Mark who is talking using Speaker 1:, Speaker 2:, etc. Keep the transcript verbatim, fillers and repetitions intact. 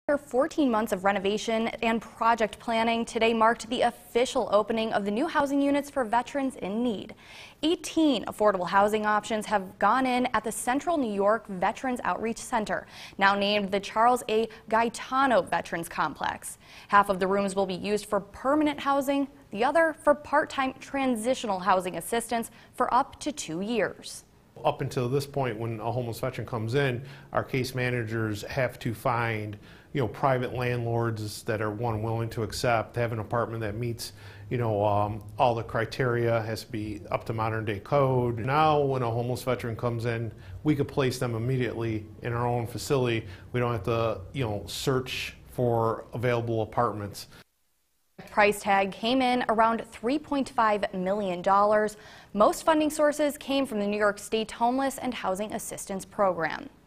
Speaker 1: After fourteen months of renovation and project planning, today marked the official opening of the new housing units for veterans in need. eighteen affordable housing options have gone in at the Central New York Veterans Outreach Center, now named the Charles A. Gaetano Veterans Complex. Half of the rooms will be used for permanent housing, the other for part-time transitional housing assistance for up to two years.
Speaker 2: Up until this point, when a homeless veteran comes in, our case managers have to find, you know, private landlords that are, one, willing to accept, have an apartment that meets, you know, um, all the criteria, has to be up to modern day code. Now, when a homeless veteran comes in, we could place them immediately in our own facility. We don't have to, you know, search for available apartments.
Speaker 1: Price tag came in around three point five million dollars. Most funding sources came from the New York State Homeless and Housing Assistance Program.